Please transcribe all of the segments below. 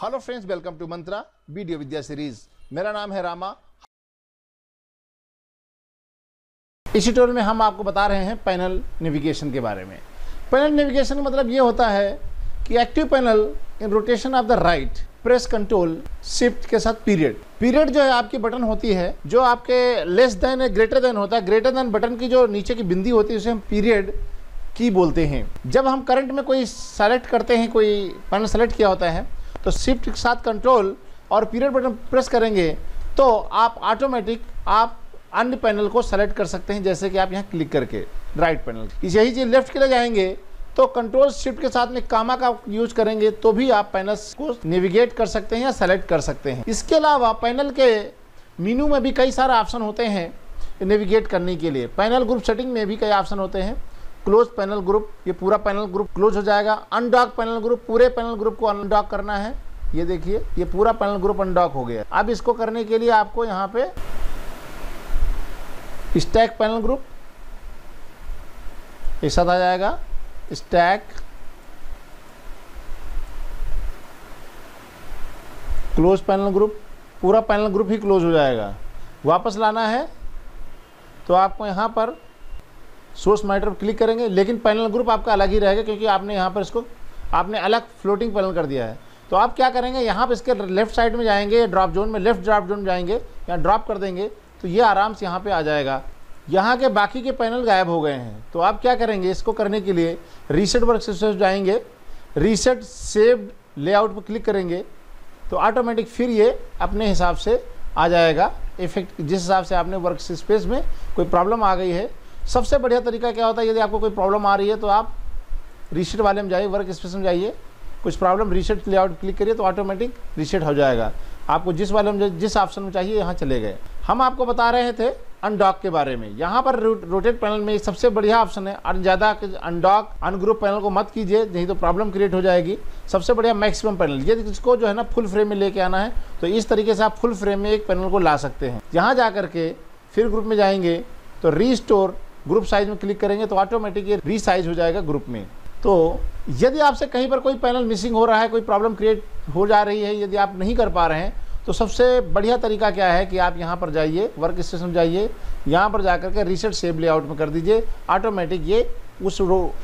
Hello friends, welcome to Mantra video Vidya series. मेरा नाम है रामा। इस ट्यूटोरियल में हम आपको बता रहे हैं पैनल नेविगेशन के बारे में। पैनल नेविगेशन का मतलब ये होता है कि active panel in rotation of the right press control shift के साथ पीरियड जो है आपकी बटन होती है, जो आपके लेस देन ग्रेटर देन होता है। ग्रेटर देन बटन की जो नीचे की बिंदी होती है उसे हम पीरियड की बोलते हैं। जब हम करंट में कोई सेलेक्ट करते हैं, कोई पैनल सेलेक्ट किया होता है, तो शिफ्ट के साथ कंट्रोल और पीरियड बटन प्रेस करेंगे तो आप ऑटोमेटिक आप अन्य पैनल को सेलेक्ट कर सकते हैं। जैसे कि आप यहाँ क्लिक करके राइट पैनल, यही चीज़ लेफ्ट के लिए जाएंगे तो कंट्रोल शिफ्ट के साथ में कामा का यूज करेंगे तो भी आप पैनल्स को नेविगेट कर सकते हैं या सेलेक्ट कर सकते हैं। इसके अलावा पैनल के मेनू में भी कई सारे ऑप्शन होते हैं नेविगेट करने के लिए। पैनल ग्रुप सेटिंग में भी कई ऑप्शन होते हैं। क्लोज पैनल ग्रुप, ये पूरा पैनल ग्रुप क्लोज हो जाएगा। अनडॉक पैनल ग्रुप, पूरे पैनल ग्रुप को अनडॉक करना है। ये देखिए, ये पूरा पैनल ग्रुप अनडॉक हो गया। अब इसको करने के लिए आपको यहाँ पे स्टैक पैनल ग्रुप एक साथ आ जाएगा। स्टैक, क्लोज पैनल ग्रुप, पूरा पैनल ग्रुप ही क्लोज हो जाएगा। वापस लाना है तो आपको यहाँ पर सोर्स मॉनिटर पर क्लिक करेंगे, लेकिन पैनल ग्रुप आपका अलग ही रहेगा क्योंकि आपने यहाँ पर इसको आपने अलग फ्लोटिंग पैनल कर दिया है। तो आप क्या करेंगे, यहाँ पर इसके लेफ्ट साइड में जाएंगे, ड्रॉप जोन में, लेफ्ट ड्रॉप जोन में जाएंगे, यहाँ ड्रॉप कर देंगे तो ये आराम से यहाँ पे आ जाएगा। यहाँ के बाकी के पैनल गायब हो गए हैं। तो आप क्या करेंगे, इसको करने के लिए रीसेट वर्कस्पेस जाएंगे, रीसेट सेव्ड लेआउट पर क्लिक करेंगे तो ऑटोमेटिक फिर ये अपने हिसाब से आ जाएगा इफेक्ट, जिस हिसाब से आपने वर्क स्पेस में कोई प्रॉब्लम आ गई है। सबसे बढ़िया तरीका क्या होता है, यदि आपको कोई प्रॉब्लम आ रही है तो आप रीसेट वाले में जाइए, वर्क स्पेस में जाइए, कुछ प्रॉब्लम रीसेट लेआउट क्लिक करिए तो ऑटोमेटिक रीसेट हो जाएगा। आपको जिस वाले में जिस ऑप्शन में चाहिए यहाँ चले गए। हम आपको बता रहे थे अनडॉक के बारे में। यहाँ पर रोटेट पैनल में सबसे बढ़िया ऑप्शन है ज़्यादा अनडॉक अनग्रुप पैनल को मत कीजिए, नहीं तो प्रॉब्लम क्रिएट हो जाएगी। सबसे बढ़िया मैक्सिमम पैनल, ये इसको जो है ना फुल फ्रेम में लेके आना है तो इस तरीके से आप फुल फ्रेम में एक पैनल को ला सकते हैं। यहाँ जा करके फिर ग्रुप में जाएंगे तो रीस्टोर ग्रुप साइज में क्लिक करेंगे तो ऑटोमेटिक ये रीसाइज हो जाएगा ग्रुप में। तो यदि आपसे कहीं पर कोई पैनल मिसिंग हो रहा है, कोई प्रॉब्लम क्रिएट हो जा रही है, यदि आप नहीं कर पा रहे हैं तो सबसे बढ़िया तरीका क्या है कि आप यहाँ पर जाइए, वर्क स्टेशन में जाइए, यहाँ पर जाकर के रीसेट सेव लेआउट में कर दीजिए। ऑटोमेटिक ये उस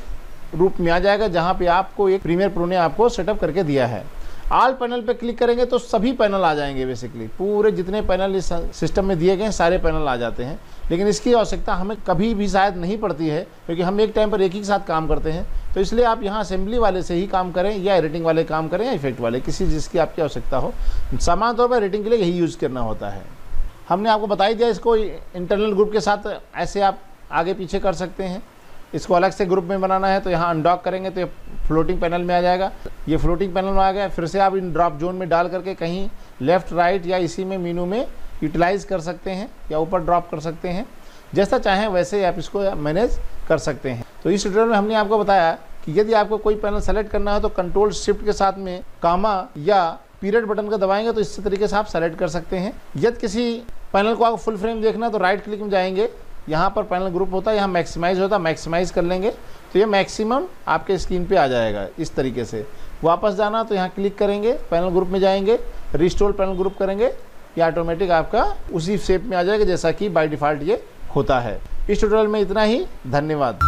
रूप में आ जाएगा जहाँ पे आपको एक प्रीमियर प्रो ने आपको सेटअप करके दिया है। ऑल पैनल पे क्लिक करेंगे तो सभी पैनल आ जाएंगे। बेसिकली पूरे जितने पैनल इस सिस्टम में दिए गए हैं सारे पैनल आ जाते हैं, लेकिन इसकी आवश्यकता हमें कभी भी शायद नहीं पड़ती है क्योंकि हम एक टाइम पर एक ही साथ काम करते हैं। तो इसलिए आप यहाँ असेंबली वाले से ही काम करें या एडिटिंग वाले काम करें या इफेक्ट वाले, किसी जिसकी आपकी आवश्यकता हो। सामान्य तौर पर एडिटिंग के लिए यही यूज़ करना होता है। हमने आपको बता ही दिया, इसको इंटरनल ग्रुप के साथ ऐसे आप आगे पीछे कर सकते हैं। इसको अलग से ग्रुप में बनाना है तो यहाँ अनडॉक करेंगे तो ये फ्लोटिंग पैनल में आ जाएगा। ये फ्लोटिंग पैनल में आ गया। फिर से आप इन ड्रॉप जोन में डाल करके कहीं लेफ्ट राइट या इसी में मेनू में यूटिलाइज कर सकते हैं या ऊपर ड्रॉप कर सकते हैं। जैसा चाहें वैसे आप इसको मैनेज कर सकते हैं। तो इस ट्यूटोरियल में हमने आपको बताया कि यदि आपको कोई पैनल सेलेक्ट करना है तो कंट्रोल शिफ्ट के साथ में कामा या पीरियड बटन का दबाएंगे तो इस तरीके से आप सेलेक्ट कर सकते हैं। यदि किसी पैनल को आपको फुल फ्रेम देखना है तो राइट क्लिक में जाएंगे, यहाँ पर पैनल ग्रुप होता है, यहाँ मैक्सिमाइज होता है, मैक्सिमाइज कर लेंगे तो ये मैक्सिमम आपके स्क्रीन पे आ जाएगा। इस तरीके से वापस जाना तो यहाँ क्लिक करेंगे, पैनल ग्रुप में जाएंगे, रिस्टोर पैनल ग्रुप करेंगे, ये ऑटोमेटिक आपका उसी शेप में आ जाएगा जैसा कि बाय डिफ़ॉल्ट ये होता है। इस ट्यूटोरियल में इतना ही। धन्यवाद।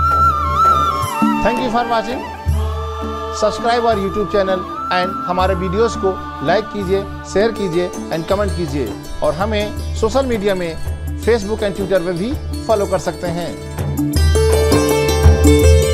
Thank you for watching. Subscribe our YouTube channel and हमारे वीडियोस को लाइक कीजिए, शेयर कीजिए एंड कमेंट कीजिए। और हमें सोशल मीडिया में फेसबुक एंड ट्विटर पर भी फॉलो कर सकते हैं।